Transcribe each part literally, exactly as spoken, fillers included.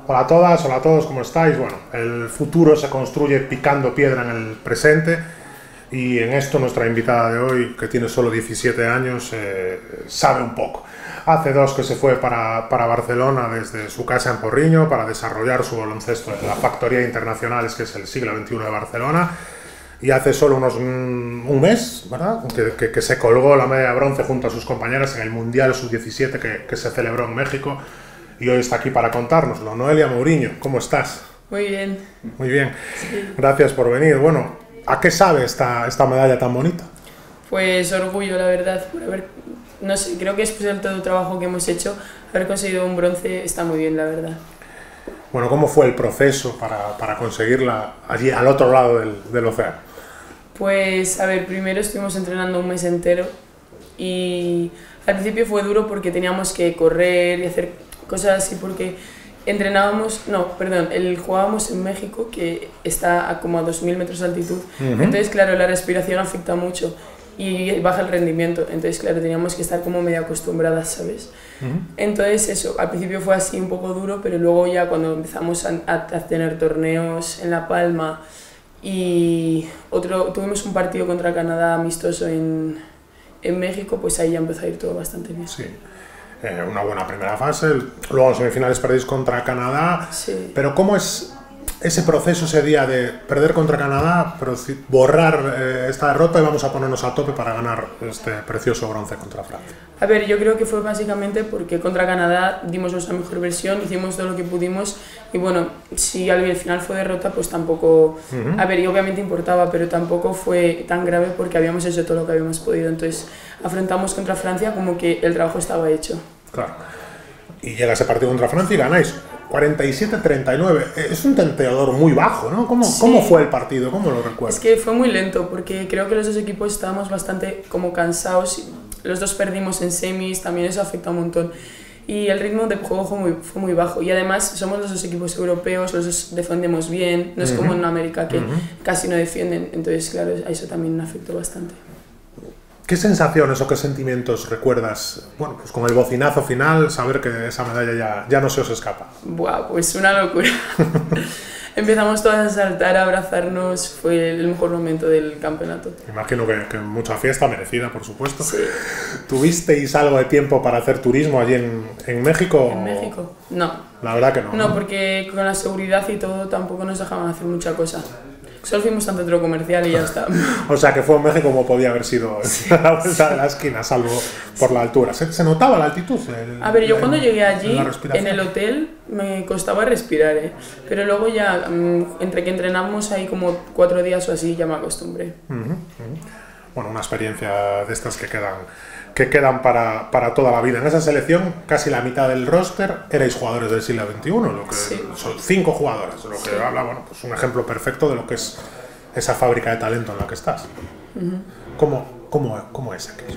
Hola a todas, hola a todos, ¿cómo estáis? Bueno, el futuro se construye picando piedra en el presente y en esto nuestra invitada de hoy, que tiene solo diecisiete años, eh, sabe un poco. Hace dos que se fue para, para Barcelona desde su casa en Porriño para desarrollar su baloncesto en la Factoría Internacionales, que es el siglo veintiuno de Barcelona. Y hace solo unos un, un mes, ¿verdad?, que, que, que se colgó la medalla de bronce junto a sus compañeras en el Mundial sub diecisiete que, que se celebró en México. Y hoy está aquí para contárnoslo. Noelia Mouriño, ¿cómo estás? Muy bien. Muy bien. Sí. Gracias por venir. Bueno, ¿a qué sabe esta, esta medalla tan bonita? Pues orgullo, la verdad, por haber, no sé, creo que después de todo el trabajo que hemos hecho, haber conseguido un bronce está muy bien, la verdad. Bueno, ¿cómo fue el proceso para, para conseguirla allí al otro lado del, del océano? Pues, a ver, primero estuvimos entrenando un mes entero y al principio fue duro porque teníamos que correr y hacer cosas así porque entrenábamos, no, perdón, el, jugábamos en México, que está a como a dos mil metros de altitud, uh-huh. Entonces, claro, la respiración afecta mucho y baja el rendimiento, entonces, claro, teníamos que estar como medio acostumbradas, ¿sabes? Uh-huh. Entonces, eso, al principio fue así un poco duro, pero luego ya cuando empezamos a, a, a tener torneos en La Palma y otro, tuvimos un partido contra Canadá amistoso en, en México, pues ahí ya empezó a ir todo bastante bien. Sí. Eh, una buena primera fase, luego en semifinales perdéis contra Canadá, sí. Pero ¿cómo es ese proceso ese día de perder contra Canadá, pero borrar eh, esta derrota y vamos a ponernos a tope para ganar este precioso bronce contra Francia? A ver, yo creo que fue básicamente porque contra Canadá dimos nuestra mejor versión, hicimos todo lo que pudimos y bueno, si al final fue derrota pues tampoco, uh-huh. A ver, y obviamente importaba, pero tampoco fue tan grave porque habíamos hecho todo lo que habíamos podido, entonces afrontamos contra Francia como que el trabajo estaba hecho. Claro. Y llega ese partido contra Francia y ganáis cuarenta y siete a treinta y nueve. Es un tanteador muy bajo, ¿no? ¿Cómo, sí. ¿Cómo fue el partido? ¿Cómo lo recuerdas? Es que fue muy lento porque creo que los dos equipos estábamos bastante como cansados. Los dos perdimos en semis, también eso afecta un montón. Y el ritmo de juego fue muy, fue muy bajo. Y además somos los dos equipos europeos, los dos defendemos bien. No es uh-huh. como en América que uh-huh. casi no defienden. Entonces, claro, a eso también afectó bastante. ¿Qué sensaciones o qué sentimientos recuerdas, bueno, pues con el bocinazo final, saber que esa medalla ya, ya no se os escapa? Buah, pues una locura. Empezamos todas a saltar, a abrazarnos, fue el mejor momento del campeonato. Imagino que, que mucha fiesta, merecida, por supuesto. Sí. ¿Tuvisteis algo de tiempo para hacer turismo allí en, en México? ¿En México? No. La verdad que no. No, porque con la seguridad y todo tampoco nos dejaban hacer mucha cosa. Solo fuimos a un centro comercial y ya está. O sea, que fue en México como podía haber sido sí, a la vuelta sí. de la esquina, salvo por la altura. ¿Se, se notaba la altitud? El, a ver, yo el, cuando llegué allí, en el hotel, me costaba respirar, ¿eh? Pero luego ya, entre que entrenamos ahí como cuatro días o así, ya me acostumbré. Uh-huh, uh-huh. Bueno, una experiencia de estas que quedan, que quedan para, para toda la vida. En esa selección, casi la mitad del roster erais jugadores del siglo veintiuno, lo que sí. son cinco jugadoras, lo que sí. habla, bueno, pues un ejemplo perfecto de lo que es esa fábrica de talento en la que estás. Uh-huh. ¿Cómo, cómo, ¿Cómo es aquello?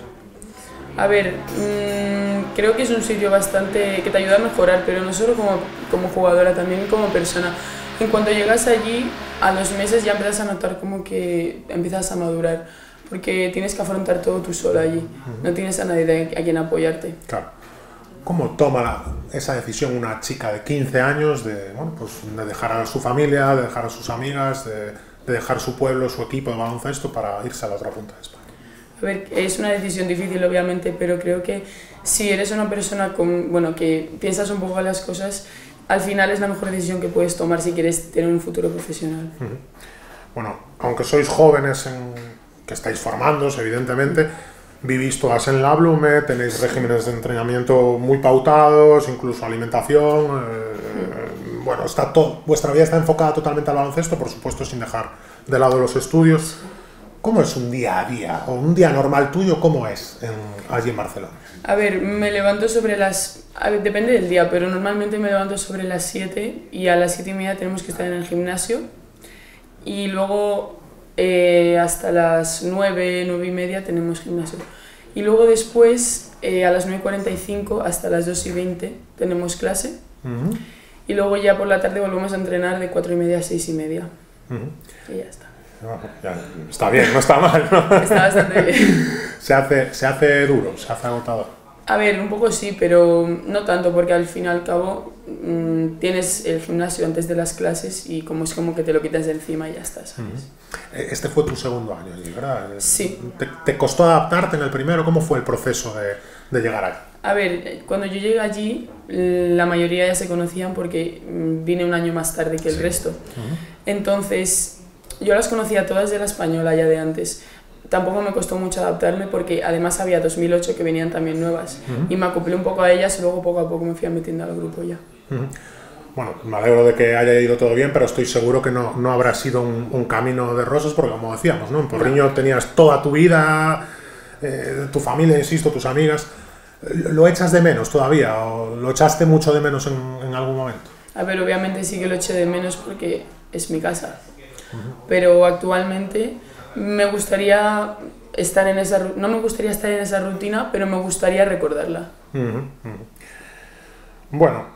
A ver, mmm, creo que es un sitio bastante que te ayuda a mejorar, pero no solo como, como jugadora, también como persona. En cuanto llegas allí, a los meses ya empiezas a notar como que empiezas a madurar. Porque tienes que afrontar todo tú sola allí, uh-huh. No tienes a nadie de, a quien apoyarte. Claro. ¿Cómo toma la, esa decisión una chica de quince años de, bueno, pues de dejar a su familia, de dejar a sus amigas, de, de dejar su pueblo, su equipo de baloncesto para irse a la otra punta de España? A ver, es una decisión difícil obviamente, pero creo que si eres una persona con, bueno, que piensas un poco las cosas, al final es la mejor decisión que puedes tomar si quieres tener un futuro profesional. Uh-huh. Bueno, aunque sois jóvenes en... que estáis formándoos, evidentemente, vivís todas en la Blume, tenéis regímenes de entrenamiento muy pautados, incluso alimentación, eh, bueno, está todo, vuestra vida está enfocada totalmente al baloncesto, por supuesto sin dejar de lado los estudios. ¿Cómo es un día a día, o un día normal tuyo, cómo es en, allí en Barcelona? A ver, me levanto sobre las... A ver, depende del día, pero normalmente me levanto sobre las siete y a las siete y media tenemos que estar en el gimnasio y luego... Eh, hasta las nueve, nueve y media tenemos gimnasio. Y luego después, eh, a las nueve y cuarenta y cinco hasta las dos y veinte tenemos clase. Uh-huh. Y luego ya por la tarde volvemos a entrenar de cuatro y media a seis y media. Uh-huh. Y ya está. No, ya, está bien, no está mal, ¿no? Está bastante bien. Se hace, se hace duro, se hace agotador. A ver, un poco sí, pero no tanto, porque al fin y al cabo mmm, tienes el gimnasio antes de las clases y como es como que te lo quitas de encima y ya está, ¿sabes? Uh-huh. Este fue tu segundo año allí, ¿verdad? Sí. ¿Te, te costó adaptarte en el primero? ¿Cómo fue el proceso de, de llegar allí? A ver, cuando yo llegué allí, la mayoría ya se conocían porque vine un año más tarde que el sí. resto. Uh-huh. Entonces, yo las conocía todas de la española ya de antes. Tampoco me costó mucho adaptarme porque además había dos mil ocho que venían también nuevas uh-huh. y me acoplé un poco a ellas y luego poco a poco me fui metiendo al grupo ya. Uh-huh. Bueno, me alegro de que haya ido todo bien, pero estoy seguro que no, no habrá sido un, un camino de rosas porque, como decíamos, ¿no? En Porriño no. tenías toda tu vida, eh, tu familia, insisto, tus amigas. ¿Lo echas de menos todavía o lo echaste mucho de menos en, en algún momento? A ver, obviamente sí que lo eché de menos porque es mi casa, uh-huh. pero actualmente me gustaría estar en esa no me gustaría estar en esa rutina, pero me gustaría recordarla. Uh-huh, uh-huh. Bueno,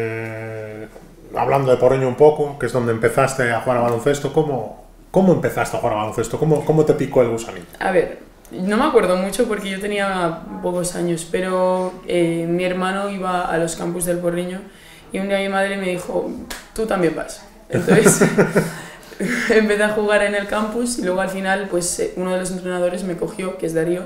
eh, hablando de Porriño un poco, que es donde empezaste a jugar a baloncesto, ¿cómo, cómo empezaste a jugar a baloncesto? ¿Cómo, cómo te picó el gusanito? A ver, no me acuerdo mucho porque yo tenía pocos años, pero eh, mi hermano iba a los campus del Porriño y un día mi madre me dijo, tú también vas. Entonces empecé a jugar en el campus y luego al final pues uno de los entrenadores me cogió, que es Darío,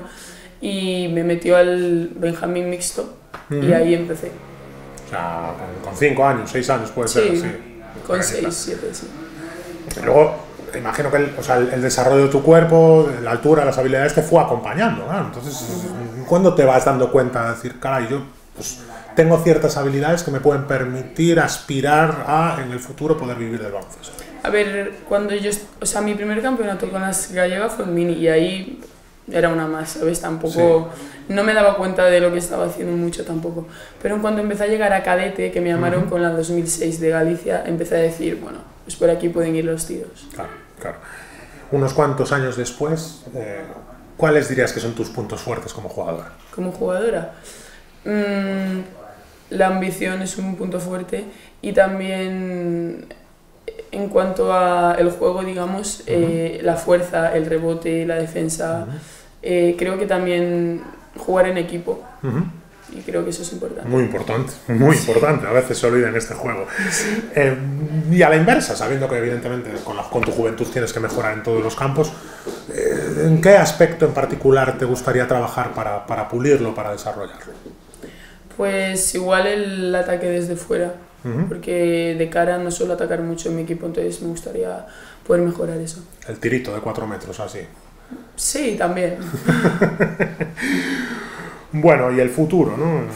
y me metió al Benjamín mixto uh-huh. y ahí empecé. O sea, con cinco años, seis años puede sí, ser así. Con seis, siete, sí. Luego, imagino que el, o sea, el, el desarrollo de tu cuerpo, la altura, las habilidades te fue acompañando, ¿no? Entonces, uh-huh. ¿cuándo te vas dando cuenta de decir, caray, yo pues, tengo ciertas habilidades que me pueden permitir aspirar a, en el futuro, poder vivir del baloncesto? A ver, cuando yo, o sea, mi primer campeonato con las gallegas fue en mini y ahí era una más, ¿sabes? Tampoco, sí. no me daba cuenta de lo que estaba haciendo mucho tampoco. Pero en cuanto empecé a llegar a cadete, que me llamaron uh-huh. con la dos mil seis de Galicia, empecé a decir, bueno, pues por aquí pueden ir los tiros. Claro, claro. Unos cuantos años después, eh, ¿cuáles dirías que son tus puntos fuertes como jugadora? Como jugadora, mmm, la ambición es un punto fuerte y también en cuanto a el juego, digamos, uh-huh. eh, la fuerza, el rebote, la defensa, uh-huh. eh, creo que también jugar en equipo uh-huh. y creo que eso es importante. Muy importante, muy sí. importante, a veces se olvida en este juego. Sí. Eh, y a la inversa, sabiendo que evidentemente con, la, con tu juventud tienes que mejorar en todos los campos, eh, ¿en qué aspecto en particular te gustaría trabajar para, para pulirlo, para desarrollarlo? Pues igual el ataque desde fuera. Uh-huh. Porque de cara no suelo atacar mucho en mi equipo, entonces me gustaría poder mejorar eso. El tirito de cuatro metros, así. Sí, también. Bueno, y el futuro, ¿no?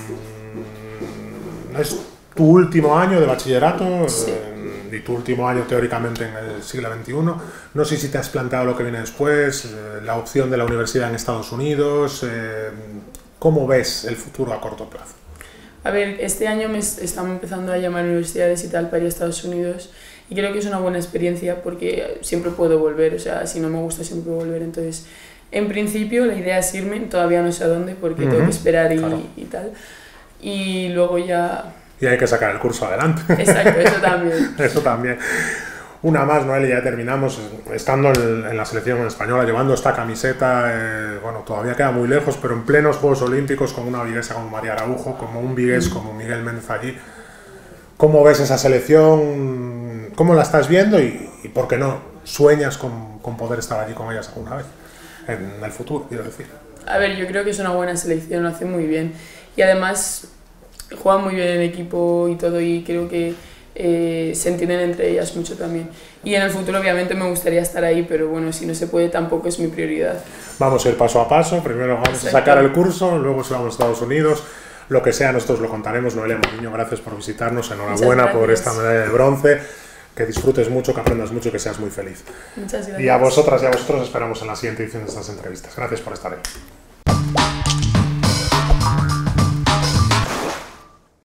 Es tu último año de bachillerato sí. eh, y tu último año teóricamente en el siglo veintiuno. No sé si te has planteado lo que viene después, eh, la opción de la universidad en Estados Unidos. Eh, ¿Cómo ves el futuro a corto plazo? A ver, este año me están empezando a llamar universidades y tal para ir a Estados Unidos y creo que es una buena experiencia porque siempre puedo volver, o sea, si no me gusta siempre puedo volver. Entonces, en principio la idea es irme, todavía no sé a dónde porque uh-huh. tengo que esperar y, claro. y tal. Y luego ya... Y hay que sacar el curso adelante. Exacto, eso también. Eso también. Una más, Noelia, ya terminamos. Estando en, en la selección española, llevando esta camiseta, eh, bueno, todavía queda muy lejos, pero en plenos Juegos Olímpicos, con una viguesa como María Araujo, como un vigués como Miguel Méndez allí. ¿Cómo ves esa selección? ¿Cómo la estás viendo? Y, y ¿por qué no sueñas con, con poder estar allí con ellas alguna vez? En el futuro, quiero decir. A ver, yo creo que es una buena selección, lo hace muy bien. Y además juegan muy bien en equipo y todo, y creo que Eh, se entienden entre ellas mucho también. Y en el futuro obviamente me gustaría estar ahí, pero bueno, si no se puede tampoco es mi prioridad. Vamos a ir paso a paso, primero vamos Exacto. a sacar el curso, luego si vamos a Estados Unidos, lo que sea, nosotros lo contaremos. Noelia Mouriño, gracias por visitarnos, enhorabuena por esta medalla de bronce, que disfrutes mucho, que aprendas mucho, que seas muy feliz. Muchas gracias. Y a vosotras y a vosotros esperamos en la siguiente edición de estas entrevistas. Gracias por estar ahí.